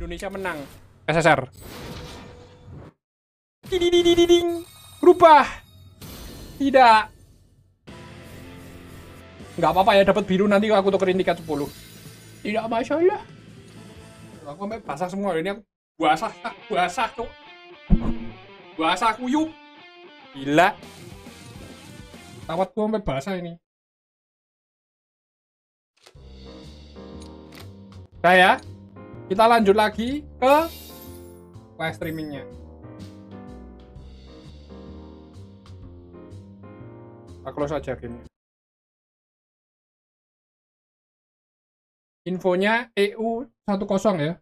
Indonesia menang. SSR. Ding. Berubah. Tidak. Nggak apa-apa ya, dapat biru nanti aku tukerin tiket 10. Tidak masalah. Aku sampai basah semua ini, aku basah tuh. Basah kuyup. Gila. Tawatku sampai basah ini. Nah ya, kita lanjut lagi ke live streamingnya. Kita close aja gamenya. Infonya EU 1-0 ya.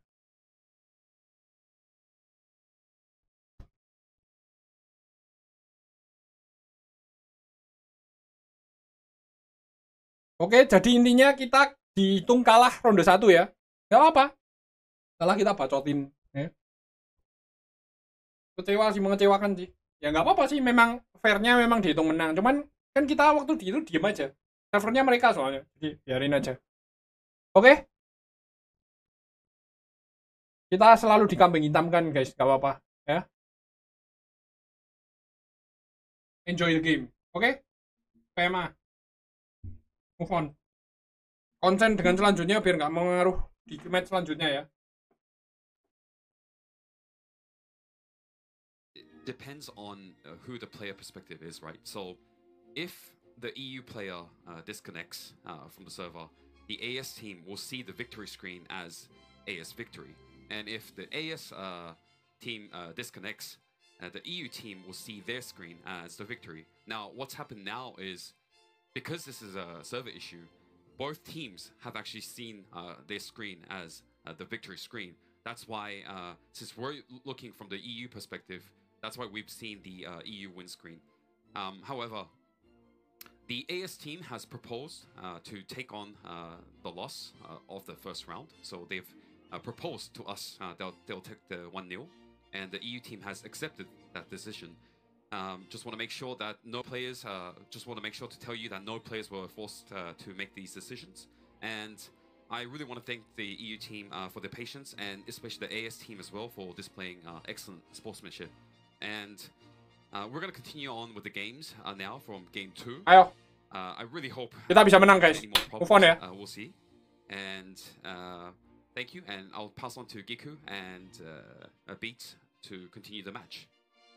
Oke, jadi intinya kita dihitung kalah ronde 1 ya. Gak apa-apa. Kalah kita bacotin. Ya. Kecewa sih, mengecewakan sih. Ya nggak apa-apa sih, memang fairnya memang dihitung menang. Cuman kan kita waktu itu diem aja. Servernya mereka soalnya. Jadi biarin aja. Oke? Kita selalu dikambing hitamkan guys, gak apa-apa. Ya. Enjoy the game. Oke? PMA. Move on. Konsen dengan selanjutnya biar nggak mengaruh di match selanjutnya ya. Depends on who the player perspective is, right? So if the EU player disconnects from the server, the AS team will see the victory screen as AS victory. And if the AS team disconnects, the EU team will see their screen as the victory. Now, what's happened now is, because this is a server issue, both teams have actually seen their screen as the victory screen. That's why, since we're looking from the EU perspective, that's why we've seen the EU win screen. However, the AS team has proposed to take on the loss of the first round. So they've proposed to us they'll take the 1-0, and the EU team has accepted that decision. Just want to make sure that no players. Just want to make sure to tell you that no players were forced to make these decisions. And I really want to thank the EU team for their patience, and especially the AS team as well for displaying excellent sportsmanship. And we're going to continue on with the games now from game 2. Ayo, I really hope kita bisa menang guys. any more Move on ya. We'll see. And thank you, and I'll pass on to Giku and Beats to continue the match.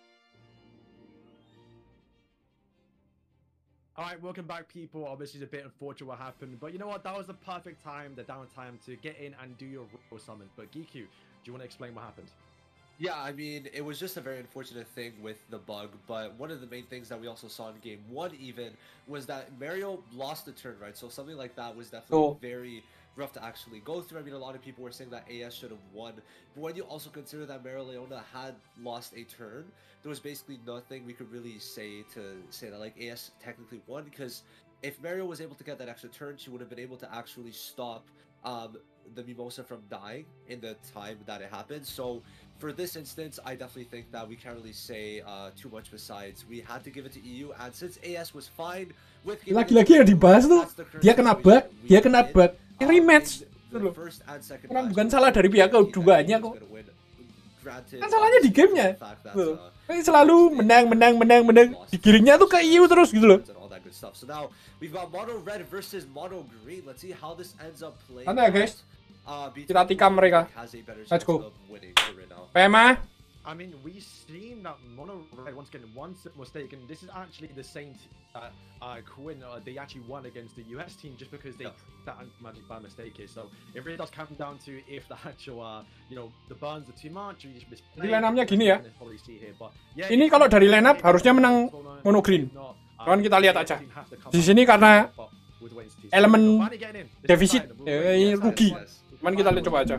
Alright, welcome back people. Obviously it's a bit unfortunate what happened, but you know what, that was the perfect time, the downtime to get in and do your Royal Summon. But Giku, do you want to explain what happened? Yeah, I mean, it was just a very unfortunate thing with the bug, but one of the main things that we also saw in game 1 even was that Mario lost the turn, right? So something like that was definitely very rough to actually go through. I mean, a lot of people were saying that AS should have won, but when you also consider that Mario Leona had lost a turn, there was basically nothing we could really say to say that like AS technically won, because if Mario was able to get that extra turn, she would have been able to actually stop the Mimosa from dying in the time that it happened. So for this instance, I definitely think that we can't really say too much besides we had to give it to EU, and since AS was fine with lagi-lagi yang dibahas tuh, dia kena bug, rematch. Orang bukan salah dari pihak keduanya kok. Kan salahnya di gamenya. Selalu menang, digiringnya tuh ke EU terus gitu loh. So now we've got Mono Red versus Mono Green. Let's see how this ends up playing. Santai ya guys. Kita tikam mereka. Let's go. PMA. I mean, we've seen that Mono Red once again, once mistaken. This is actually the same Quinn. They actually won against the US team just because they that magic by mistake here. So it really does come down to if the actual, the burns are too much. Or you just misplay. Di line up-nya gini ya. Ini kalau dari line up harusnya menang Mono Green. Cuman kita lihat aja. Di sini karena elemen defisit rugi. Cuman kita lihat coba aja.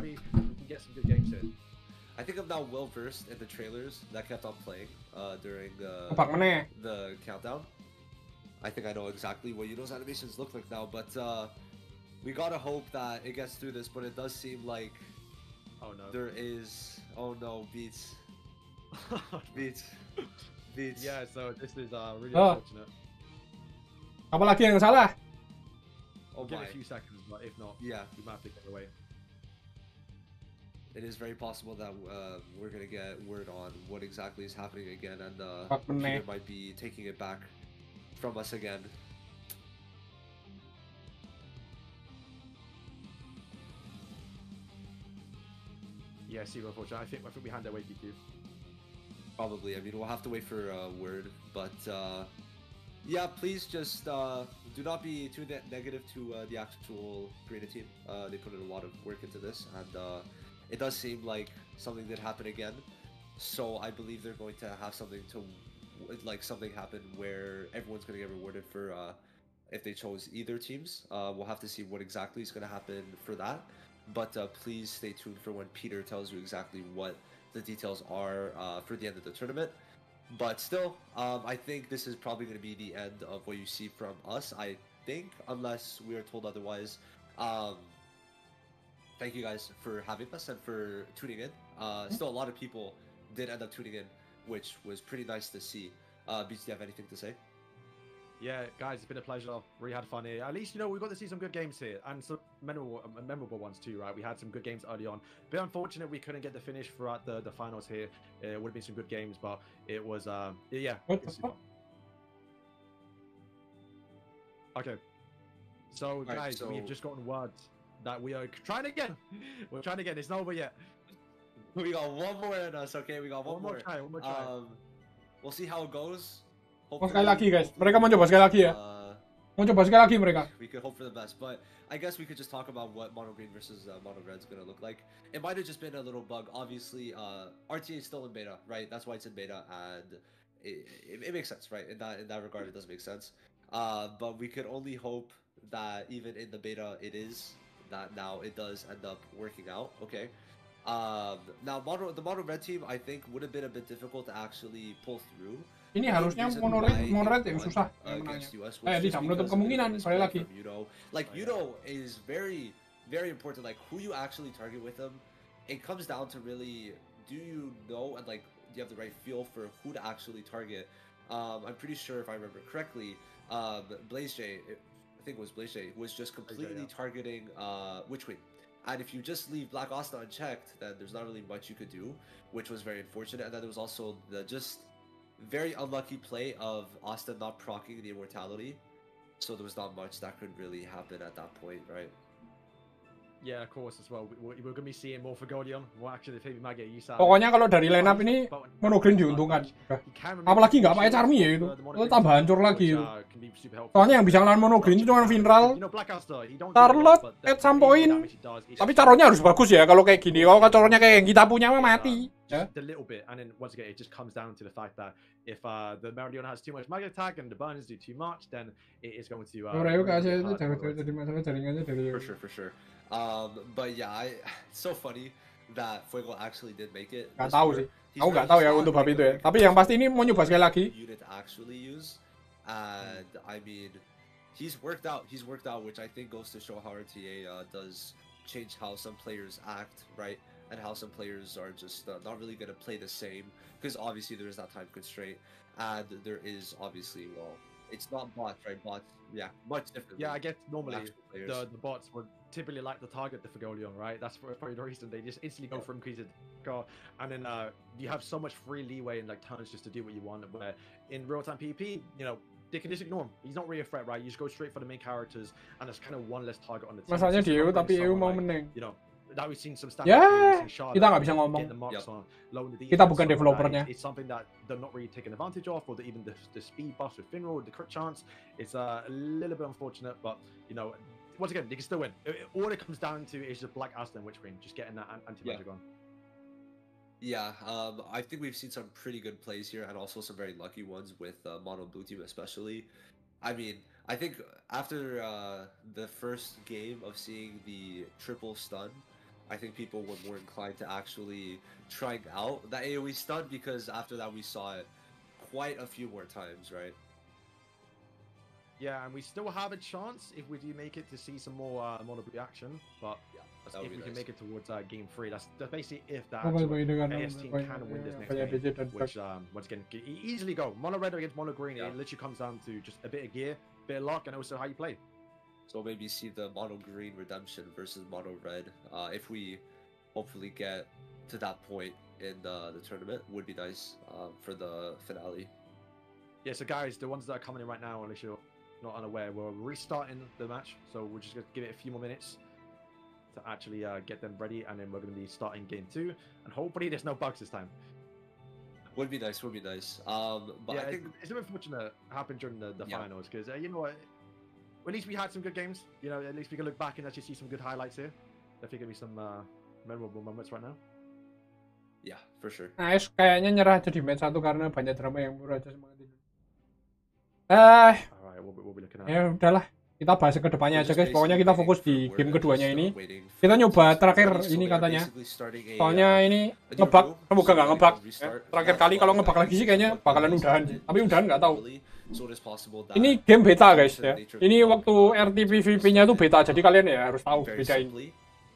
I think I'm now well versed in the trailers that kept on playing during the countdown. I think I know exactly what Yuno's animations look like now, but we gotta hope that it gets through this. But it does seem like there is Beats. Yeah, so this is really unfortunate. Apalagi yang salah? I'll give it a few seconds, but if not, we might have to get away. it is very possible that we're gonna get word on what exactly is happening again, and Peter might be taking it back from us again. Yeah, see, unfortunately, I think we hand away PQ. Probably. I mean, we'll have to wait for word, but yeah, please just do not be too negative to the actual Garena team. They put in a lot of work into this, and it does seem like something did happen again. So I believe they're going to have something to, like, something happen where everyone's going to get rewarded for if they chose either teams. We'll have to see what exactly is going to happen for that. But please stay tuned for when Peter tells you exactly what the details are for the end of the tournament. But still, I think this is probably going to be the end of what you see from us, I think, unless we are told otherwise. Thank you guys for having us and for tuning in. Still, a lot of people did end up tuning in, which was pretty nice to see. Beats, do you have anything to say? Yeah, guys, it's been a pleasure. Really had fun here. At least, we got to see some good games here, and some memorable ones too, right? We had some good games early on. Bit unfortunate we couldn't get the finish throughout the finals here. It would have been some good games, but it was, yeah. Okay. So, guys, we've just gotten word that we are trying again. We're trying again. It's not over yet. We got one more in us, okay? We got one more try. One more try. We'll see how it goes. Sekali lagi guys, mereka mau coba sekali lagi ya. Mau coba sekali lagi mereka. We could hope for the best, but I guess we could just talk about what Mono Green versus Mono Red is gonna look like. It might have just been a little bug. Obviously, RTA is still in beta, right? That's why it's in beta, and it makes sense, right? In that regard, it does make sense. But we could only hope that even in the beta, it is that now it does end up working out. Okay. Now the Mono Red team, I think, would have been a bit difficult to actually pull through. Ini harusnya Mono Red yang susah menangnya. Tidak menutup kemungkinan sekali lagi. Like Yudo is very, very important. Like who you actually target with him, it comes down to really, do you know and like do you have the right feel for who to actually target? I'm pretty sure if I remember correctly, Blaze J, I think it was Blaze J, was just completely targeting Witch Queen. And if you just leave Black Asta unchecked, then there's not really much you could do, which was very unfortunate. And then there was also the just very unlucky play of Asta not proccing the immortality, so there was not much that could really happen at that point, right? Yeah, of course as well. We're going to be seeing more for Gordion. Well, actually, if we might get Yusa. Pokoknya kalau dari line up ini Mono Green diuntungkan. Apalagi nggak pakai Charmy ya itu tambah hancur lagi itu. Soalnya yang bisa ngelawan Mono Green itu cuma Vinral, Charlotte, at some point. Tapi caronya harus bagus ya kalau kayak gini. Kalau caronya kayak yang kita punya mah mati. A little bit, and then once again, it just comes down to the fact that if the Meridian has too much mag attack and the burners do too much, then it is going to. For sure. But yeah, it's so funny that Fuego actually did make it. Gak tahu sih. Aku nggak tahu ya untuk bab itu ya. Tapi yang pasti ini mau nyoba sekali lagi. Unit actually use, and I mean, he's worked out, which I think goes to show how RTA does change how some players act, right? And how some players are just not really going to play the same, because obviously there is that time constraint, and there is obviously, well, it's not bots, right? Bots, yeah, much different. Yeah, I guess normally the bots would typically like to target the Fagolion, right? That's probably the reason they just instantly go for increased car, and then you have so much free leeway in like turns just to do what you want. Where in real-time PvP, they can just ignore him. He's not really a threat, right? You just go straight for the main characters, and there's kind of one less target on the team. Masalahnya di EU, tapi EU mau menang. That we've seen some kita nggak bisa ngomong. Kita bukan developernya. It's something that they're not really taking advantage of, or even the speed buffs with Finral, the crit chance. It's a little bit unfortunate, but once again, they can still win. All it comes down to is just Black Asta and Witch Queen, just getting that anti-magic on. Yeah, I think we've seen some pretty good plays here, and also some very lucky ones with Mono Blue Team especially. I mean, I think after the first game of seeing the triple stun, I think people were more inclined to actually trying out that AoE stun, because after that we saw it quite a few more times, right? Yeah, and we still have a chance if we do make it to see some more Mono Blue action, but if we can make it towards game 3, that's basically if that AS team can win this next game, which once again can easily go Mono Red against Mono Green. It literally comes down to just a bit of gear, bit of luck, and also how you play. So maybe see the Mono Green redemption versus Mono Red if we hopefully get to that point in the tournament would be nice for the finale. Yeah, so guys, the ones that are coming in right now, unless you're not unaware, we're restarting the match, so we're just going to give it a few more minutes to actually get them ready, and then we're going to be starting game 2, and hopefully there's no bugs this time. Would be nice, would be nice. But yeah, I think it's unfortunate it happened during the Yeah. finals, because you know what, at least we had some good games. You know, at least we can look back and actually see some good highlights here. Definitely going to be some memorable moments right now. yeah, for sure. Nice, kayaknya nyerah aja di match 1 karena banyak drama yang murah aja semangat ini. Alright, we'll be looking at. Ya udahlah, kita bahas ke depannya aja guys. Pokoknya kita fokus di game keduanya ini. Waiting Kita for nyoba the terakhir start. So ini they are katanya. basically starting a, Soalnya ini a new ngebug, room. semoga nggak So ngebug. they can restart. Terakhir Not kali kalau sure ngebug lagi sih kayaknya what bakalan the udahan. Tapi udahan nggak tahu. So it is possible that Ini game beta guys ya. Ini waktu RTPVP-nya tuh beta, jadi kalian ya harus tahu very bedain. simply.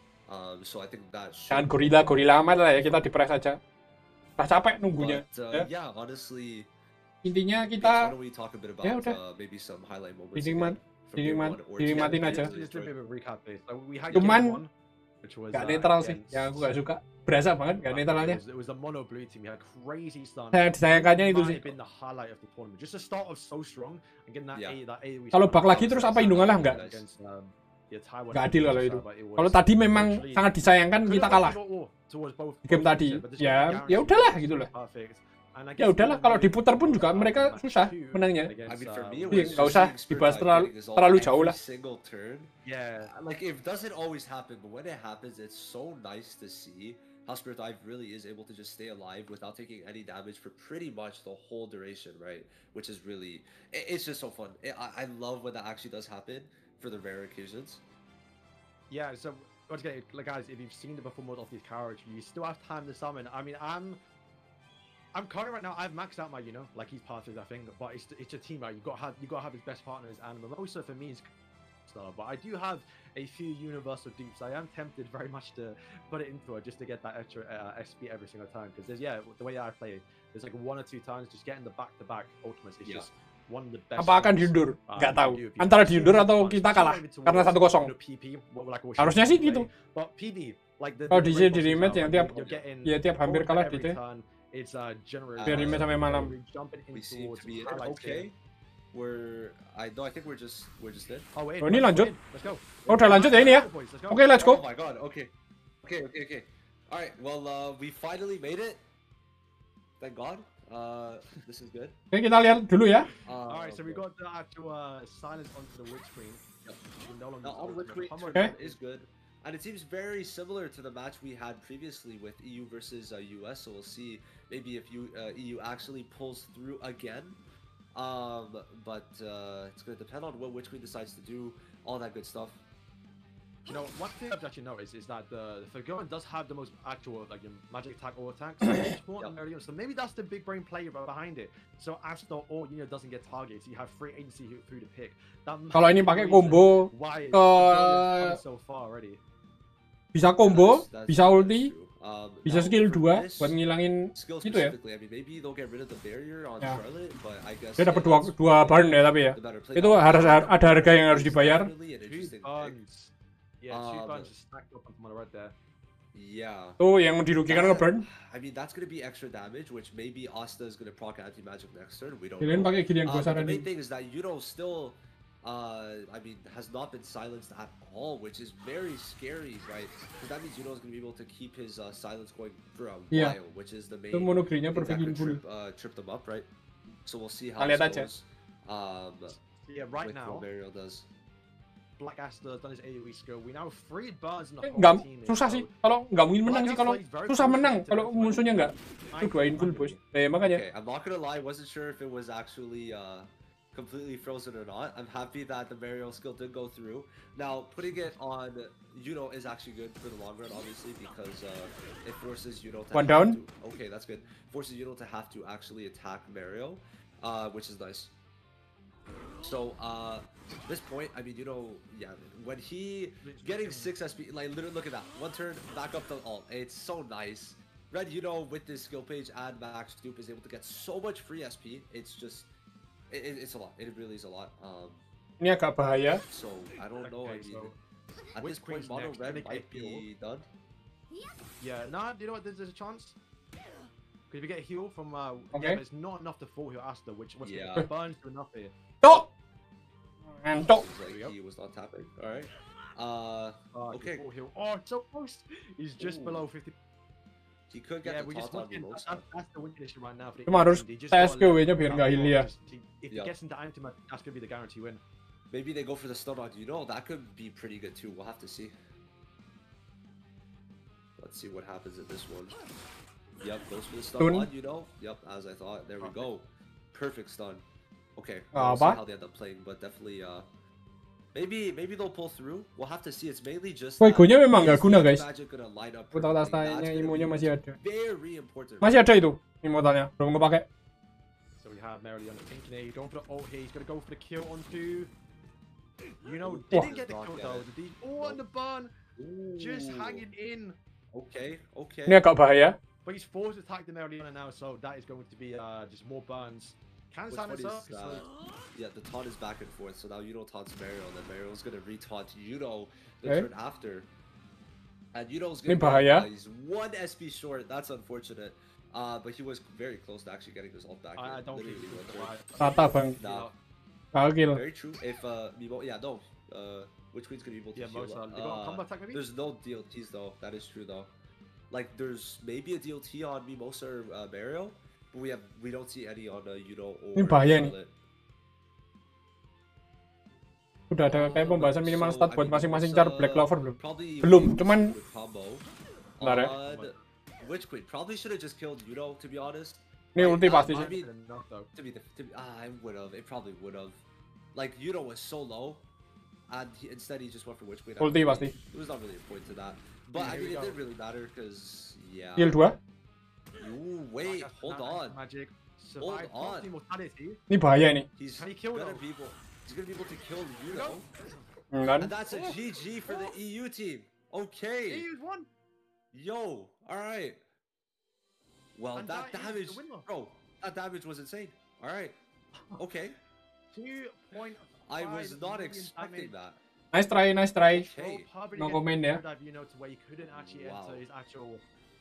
So I think that should Jangan gorila amat lah ya, kita dipres aja. Udah capek nunggunya. But, Ya. yeah, honestly, Intinya why kita don't we talk a bit about Ya udah. maybe some highlight moments Dinikmat- again from game one or two. dinikmatin Yeah, aja. really Just a enjoyed bit of a recap here. So we had Cuman, game 1, which was gak netral sih, against- yang aku gak suka. Berasa banget gak netralnya. It was the mono blue team. We had crazy stun. Saya disayangkannya itu Might sih. have been the highlight of the tournament. Just to start off so strong and getting that Yeah. A, that AoE Kalau stun bug lagi terus apa Indung kalah nggak? against, yeah, Taiwan. Nggak adil kalau itu. But it was Kalau tadi memang literally- sangat disayangkan kita kalah. Towards both- Di game both tadi. teams, but this Ya, was ya guaranteed udahlah to be gitu lah. perfect. And I Ya guess udahlah, even kalau though diputar pun juga mereka match susah 2 menangnya. against, I mean, for me, it Jadi was nggak just usah seeing Spirit dibahas Tide terlalu- getting his ult terlalu every jauh lah. single turn. yeah. Like, it doesn't always happen, but when it happens, it's so nice to see how Spirit Dive really is able to just stay alive without taking any damage for pretty much the whole duration, right? Which is really, it's just so fun. I love when that actually does happen for the rare occasions. Yeah, so once again, like guys, if you've seen the performance of these characters, you still have time to summon. I mean, I'm currently right now. I've maxed out my, like he's part of that thing, but it's a team, right? You got to have his best partners, and Mimosa for me is star. But I do have a few universal dupes. I am tempted very much to put it into her just to get that extra SP every single time, because there's the way I play it, there's like 1 or 2 times just getting the back-to-back ultimates. It's Yeah. just one of the best. Apa akan things, diundur? Nggak you tahu. do if you Antara see diundur it atau once, kita it's not kalah even karena towards, 1-0. PP, what like what Harusnya she sih play. gitu. But PB, like the Kalau the di way di bosses rematch are, yang like, tiap you're getting ya tiap hampir ult kalah every gitu ya. turn. It's generous. Biar rematch sampai malam. We're jumping in We seem towards to be highlights okay. here. I think we're just in. Oh, wait, Oh, ini let's lanjut. go in. Let's go. Oh, udah lanjut ya ini ya. Boys, let's go. Oke, let's Oh go. my god. Okay. All right. Well, we finally made it. Thank God. This is good. Oke, kita lihat dulu ya. Alright, so we got the actual silence onto the witch queen. Yep. We no longer Now, on use Witch Queen, ultimate. Okay. is good. And it seems very similar to the match we had previously with EU versus US. So we'll see maybe if EU actually pulls through again. But it's going to depend on what Witch Queen decides to do, all that good stuff. You know, one thing I've actually noticed is that the Forgotten does have the most actual magic attack or attacks. So maybe that's the big brain play behind it. So after all doesn't get targeted, so you have free agency through the pick. Kalau ini pakai combo why ke- so far already. bisa combo, That's bisa ulti, true. bisa Now, skill for 2 this buat ngilangin skill itu ya. specifically, I mean, maybe they'll get rid of the barrier on Ya. Charlotte, but I guess Dia dapat yeah, dua burn ya tapi ya. the better play. Itu harus ada harga yang harus dibayar. Definitely an Two interesting pick. buns. Yeah, two Um, buns just stacked up on the right there. Yeah. Tuh yang dirugikan nge-burn. I mean, that's gonna be extra damage, which maybe Asta is gonna proc anti-magic next turn. We don't Kalian know. pakai gini yang gua But the saranin. main thing is that Yuno still, I mean, has not been silenced at all, which is very scary, right? Because that means Yuno is gonna be able to keep his silence going for a Iya. while, which is the main Itu monogreennya thing that perfect could full. trip them up, right? So we'll see how Kita lihat this aja. goes. Yeah, right With now, what Mariel does. Black Aster done his AoE skill. We now have 3 bars in the whole Nggak team. susah sih. Kalau nggak mungkin menang sih, kalau susah menang kalau musuhnya nggak. Itu duain full bos. Makanya. Okay, I'm not gonna lie, I wasn't sure if it was actually completely frozen or not. I'm happy that the Mariel skill did go through. Now, putting it on Yuno is actually good for the long run, obviously, because it forces Yuno to One have down. to- okay, that's good. Forces Yuno to have to actually attack Mariel, which is nice. So, this point, I mean, yeah, when he getting 6 SP, like, literally, look at that. One turn, back up the ult. It's so nice. Red, with this skill page and Max Dupe is able to get so much free SP. It's just, it's a lot. It really is a lot. Ini agak bahaya. So, I don't know. I Okay, mean, so at which this point, queen's Mono next? Red Gonna might get be done. Yeah, nah, do you know what? There's a chance. Because if you get a heal from, Okay. yeah, but it's not enough to full heal Asta, which Yeah. burns to enough here. Cok. Ngantuk. Looks like he was not tapping. All right. Okay. Full heal. Oh, so close. He's just Ooh. below 50. He could get Yeah, the we just taunt on want Mimosa. that's the win condition right now. For the Cuma harus Indians. He just tes gotta let KW-nya biar nggak heal ya. If he Yeah. gets into anti-magic, that's gonna be the guarantee win. Maybe they go for the stun on Yuno. That could be pretty good too. We'll have to see. Let's see what happens in this one. Yep, goes for the stun Stun. on Yuno. Yep, as I thought. There we go. Perfect stun. Okay. Ah, We'll see apa? how they end up playing, but definitely maybe they'll pull through. We'll have to see. It's mainly just Woi, gonya memang nggak is guna, the guys. Magic gonna line up Putar perfectly? tastanya That's gonna imunya be masih ada. very important. Masih ada itu immortalnya, belum kepake. So we have Merillion thinking here, going for the ult here. He's gonna go for the kill onto. You know, didn't get the Not kill get though. it. And the burn, just Ooh. hanging in. Okay, okay. Ini agak bahaya. But he's forced to attack the Merillion now, so that is going to be just more burns. Can What's silence funny up. is, So yeah, the taunt is back and forth. So now Yuno taunts Mario, and then Mario's gonna retaunt Yuno the Okay. turn after. And Yuno's Ini gonna bahaya. he's one SP short. That's unfortunate. But he was very close to actually getting his ult back. I in. don't think Literally he's one gonna turn. survive. Rata bang, Nah, gakil. very true. If Mimo, yeah, no. Which queen's gonna be able to Yeah, heal? most they got a combo attack maybe. There's no DLTs though. That is true though. Like there's maybe a DLT on Mimosa or Mario, but we don't see any on Yuno or Ini bahaya nih. Charlotte. Udah ada kayak pembahasan minimal So, stat I buat mean, masing-masing Mimosa char Black Clover belum? probably Belum, would cuman do a combo bentar ya. on Witch Queen. Probably should have just killed Yuno, to be honest. Ini ulti pasti I sih. mean, Enough though. I would have. It probably would have. Like Yuno was so low, and instead he just went for Witch Queen. Ulti pasti. It was not really a point to that, but I Here we mean it go. didn't really matter because yeah. Heal 2. Ooh, wait, hold on. Magic. Hold Survive on. immortality. Ini bahaya ini. He's Can he kill gonna though? be able. He's gonna be able to kill Yuno, Kan? and that's a GG for the EU team. Okay. He won. Yo, all right. Well, And that that is damage, the winner. bro. That damage was insane. All right. Okay. 2.5 I was not million expecting damage. that. Nice try, nice try. Okay. No comment ya. You know, to where he couldn't actually Wow. enter his actual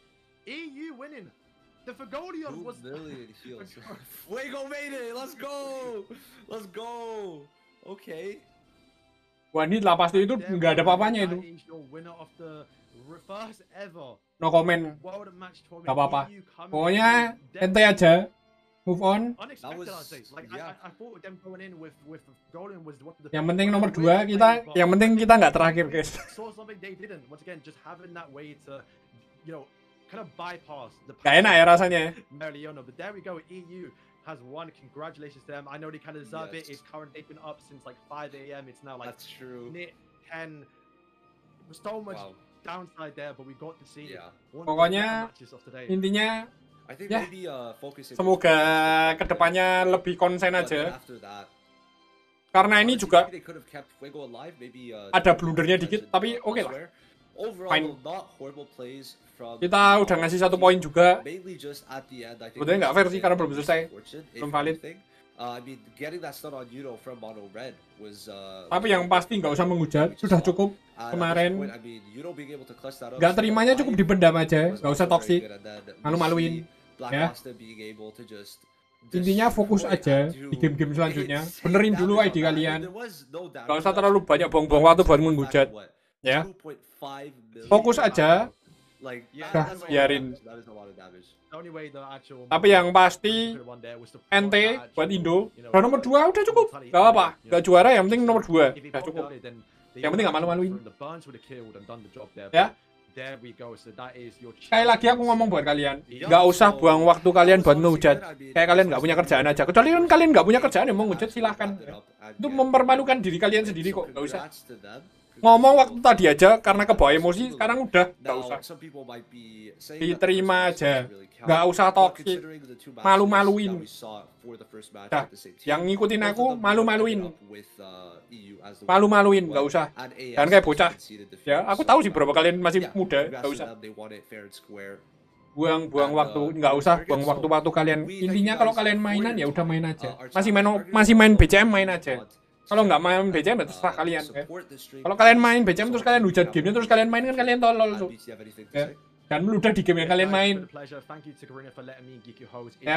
EU winning. The Fagolion 2 was million heals. Fuego made it. Let's go. Let's go. Okay. Wah, ini lah pasti itu nggak ada apa-apanya itu. That is your winner of the first ever No comment. World Match Tournament. Nggak apa-apa. EU coming Pokoknya in ente aja. Move on. Unexpected, That I'd say. was- Like yeah. I thought them going in with Golden was what the. Yang penting nomor 2 kita, yang penting kita nggak terakhir, guys. Saw something they didn't. Once again, just having that way to, you know, kind of bypass the. Gak enak ya rasanya. Merillion, but there we go. EU has won. Congratulations to them. I know they kind of deserve Yes. it. It's current. They've been up since like 5 a.m. It's now like That's true. near 10. There's so much Wow. downside there, but we got to see Yeah. one of the Pokoknya, better matches of today. I Intinya think Ya. maybe focusing. semoga kedepannya lebih konsen But then aja. after that, Karena ini honestly, juga maybe they could have kept Fuego alive. Maybe ada blundernya dikit, tapi oke lah. elsewhere. Overall, Fine. not horrible plays from. Kita udah ngasih 1 poin juga. Mainly just at the end, I think. Sebetulnya nggak fair sih karena belum selesai. Belum valid. I mean, getting that stun on Yuno from Mono Red was. Tapi yang pasti nggak usah menghujat, sudah cukup. Kemarin I mean, Yuno being able to clutch that up nggak terimanya cukup dipendam aja, was nggak usah also toksik. very good. And then we Malu-maluin, see Black ya. Asta being able to just Intinya fokus destroy aja and do di game-game selanjutnya. insane Benerin dulu damage ID on that. kalian. There was no damage Nggak usah on that. terlalu banyak buang-buang waktu buat menghujat. Ya. 2.5 million. Fokus aja. Like, Yeah, that's a lot of biarin. damage. That is a lot of damage. The only way the actual. Tapi yang pasti could've won there was to NT that buat actual, Indo. you know, Udah nomor 2 udah cukup. Gak apa, gak juara yang penting nomor 2. If he Udah popped cukup. early, then they Yang penting nggak would've malu-maluin. thrown the Burns would have killed and done the job there. Ya. But there we go. So that is your Sekali lagi aku chance. ngomong buat kalian, nggak usah buang waktu kalian buat ngehujat. Kayak kalian nggak punya kerjaan aja. Kecuali kan kalian nggak punya kerjaan ya mau ngehujat silahkan. Itu mempermalukan diri kalian sendiri kok, nggak usah. Congrats to them. Ngomong waktu tadi aja karena kebawa emosi, sekarang udah nggak Now, usah. some people might be saying Diterima that the first match aja. doesn't really count, Nggak usah but toxic. considering the two matches Malu-maluin. that we saw for the first match Dah, with the same team, yang ngikutin both aku of them malu-maluin. ended up with, EU as the Malu-maluin, winner. nggak usah. And AS Jangan kayak bocah. conceded the Ya, field, aku so, tahu sih beberapa kalian masih yeah, muda, congrats nggak to usah. them, they won it fair and square. Buang-buang And, waktu, nggak usah very good. buang waktu kalian. We thank Intinya you kalau guys kalian for mainan your ya udah time. main aja. Our Masih chat main target masih is main also BCM main aja. Kalau nggak main BCM ya terserah kalian. Ya. support the stream. Kalau kalian main BCM terus kalian hujat gamenya terus kalian main kan kalian tolol And tuh. BC, have anything to Ya. say? Dan meludah di game yang kalian main. Ya.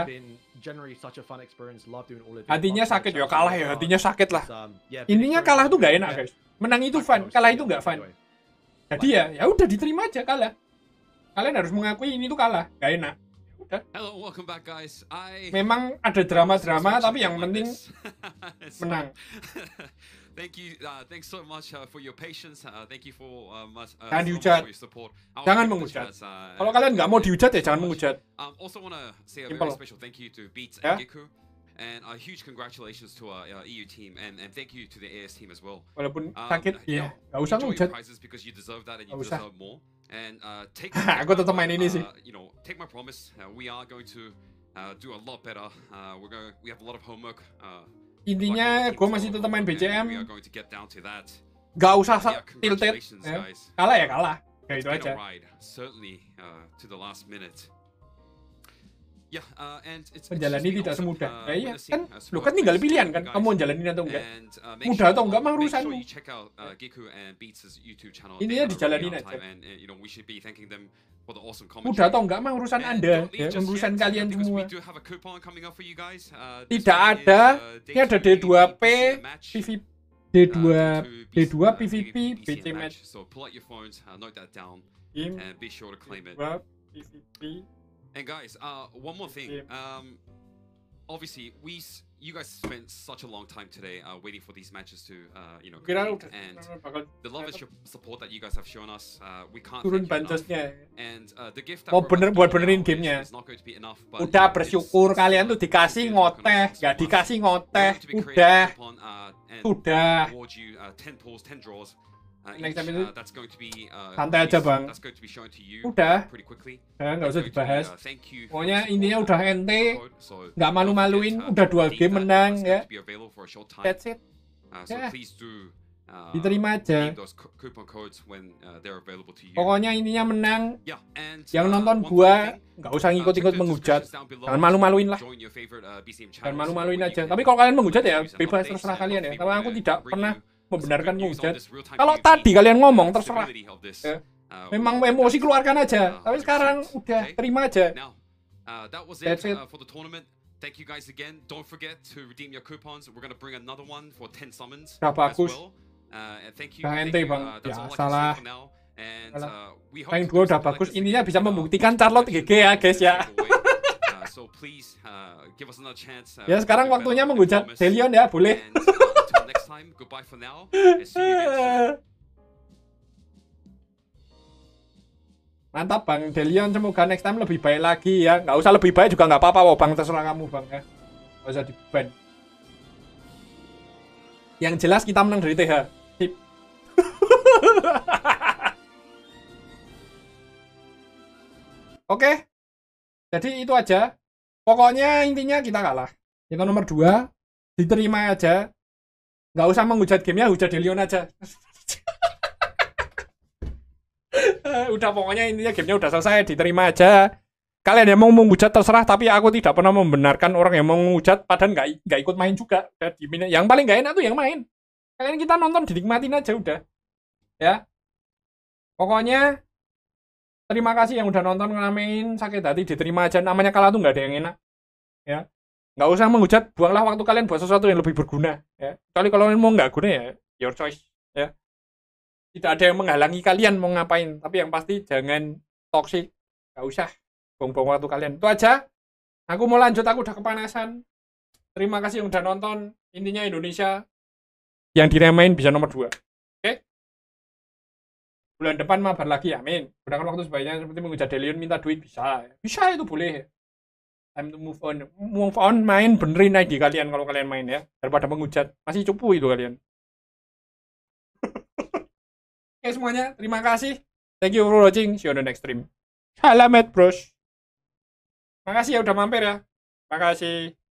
Hatinya sakit ya, kalah ya, hatinya sakit lah. Intinya kalah tuh nggak enak guys. Menang itu fun, kalah itu nggak fun. Jadi ya udah diterima aja kalah. Kalian harus mengakui ini tuh kalah, nggak enak. Udah. Hello, welcome back guys. Memang ada drama-drama tapi yang penting menang. Thank you, thanks so much for your patience. Thank you for Jangan dihujat. your support. Jangan menghujat. Kalau kalian nggak mau dihujat ya jangan menghujat. Also wanna say a Simple. very special thank you to Beats Ya. and Giku, and a huge congratulations to our EU team, and thank you to the AS team as well. Walaupun sakit you ya, know, nggak usah enjoy your menghujat. prizes because you deserve that and you Nggak usah. deserve more. And take Aku tetap main ini sih. you know, take my promise. We are going to do a lot better. We have a lot of homework. Intinya gue masih tetap main BCM. We are going to get down to that. Gak usah Yeah, tilted. congratulations, Ya. guys. Kalah ya kalah. Kayak It's itu been aja. a ride, certainly to the last minute. Yeah, and it's Menjalani been tidak awesome, semudah. Ya iya witnessing, kan, support lu kan tinggal guys, pilihan kan. guys. Kamu mau jalanin atau enggak. And, make Mudah atau enggak mah make urusanmu. sure you check out Giku and Beats' YouTube channel. Intinya They have a dijalanin really on aja. time, and you know we should be thanking them for the awesome Mudah commentary. atau enggak mah urusan And Anda, don't leave ya, just urusan yet, kalian because semua. we do have a coupon coming up for you guys. This Tidak one is, ada. day Ini ada 2 D2P, BC match. PVP, D2 D2 PVP, BC match. So pull out your phones, note that down, Game and be sure to claim it. D2 PVP. And guys, one more thing. Obviously, you guys spent such a long time today waiting for these matches to Kira complete, udah and bakal the love and support that you guys have shown us, we can't turun thank you enough. bancosnya. And the gift that Oh, we're bener, about buat to give benerin now gamenya. is not going to be enough, but Udah it's, bersyukur kalian tuh dikasih ngoteh, nggak dikasih ngoteh. Udah, sudah. award you 10 pulls, 10 draws. Next time itu That's going to be santai aja, Bang. That's going to be shown to you Udah. pretty quickly. Ya, nggak usah It's going to be, dibahas. thank you for Pokoknya your intinya support. udah ente, So, nggak malu-maluin, don't forget, udah 2 redeem game that. menang That's ya. going to be available for a short time. That's it. So Ya. please do Diterima aja. redeem those coupon codes when they're available to you. Pokoknya intinya menang. Yeah, and Yang nonton one gua final thing, nggak usah check ngikut-ngikut the menghujat. descriptions down below Jangan malu-maluin lah. to join your favorite, BCM Jangan channels malu-maluin where you aja. can Tapi kalau kalian menghujat ya news and bebas updates terserah and kalian ya. hopefully Tapi we're aku gonna tidak bring pernah you some membenarkan good news on menghujat. this real-time Kalau PvP tadi kalian ngomong terserah. possibility of this. Ya. We'll Memang get emosi that keluarkan aja. Tapi 100%, sekarang udah okay? terima aja. Now, that was That's it it. for the tournament. Thank you guys again. Don't forget to redeem your coupons. We're gonna bring another one for 10 summons Udah as bagus. well. And thank you. Udah Thank ente, you. Bang. That's all I can Biasalah. say for now. And we hope Rank to 2 do udah something bagus. like this Intinya again, bisa membuktikan Charlotte GG ya guys ya. So please give us another chance. Ya sekarang to do waktunya better, menghujat I promise. Delion ya, boleh. And until next time, goodbye for now. And see you again soon. Mantap Bang Delion, semoga next time lebih baik lagi ya. Nggak usah lebih baik juga nggak apa-apa wah Bang, terserah kamu Bang ya. Nggak usah di-ban. Yang jelas kita menang dari TH. Sip. Oke. Jadi itu aja. Pokoknya intinya kita kalah. Yang nomor 2 diterima aja. Nggak usah menghujat gamenya, hujat Delion aja. Udah pokoknya intinya gamenya udah selesai, diterima aja. Kalian yang mau menghujat terserah, tapi aku tidak pernah membenarkan orang yang mau menghujat padahal nggak ikut main juga. Yang paling nggak enak tuh yang main. Kalian kita nonton dinikmatin aja udah. Ya. Pokoknya terima kasih yang udah nonton ngeramein, sakit hati diterima aja. Namanya kalah tuh nggak ada yang enak. Ya. Nggak usah menghujat, buanglah waktu kalian buat sesuatu yang lebih berguna. Ya. Kecuali kalau kalian mau nggak guna ya, your choice. Ya. Tidak ada yang menghalangi kalian mau ngapain, tapi yang pasti jangan toksik. Nggak usah buang-buang waktu kalian. Itu aja. Aku mau lanjut, aku udah kepanasan. Terima kasih yang udah nonton. Intinya Indonesia yang diremain bisa nomor 2. Oke? Bulan depan mabar lagi, amin. Gunakan waktu sebaiknya seperti menghujat Delion, minta duit bisa. Bisa itu boleh. Time to move on. Move on, main benerin ID kalian kalau kalian main ya. Daripada menghujat. Masih cupu itu kalian. Oke semuanya, terima kasih. Thank you for watching. See you on the next stream. Salamet bros. Makasih ya udah mampir ya. Makasih.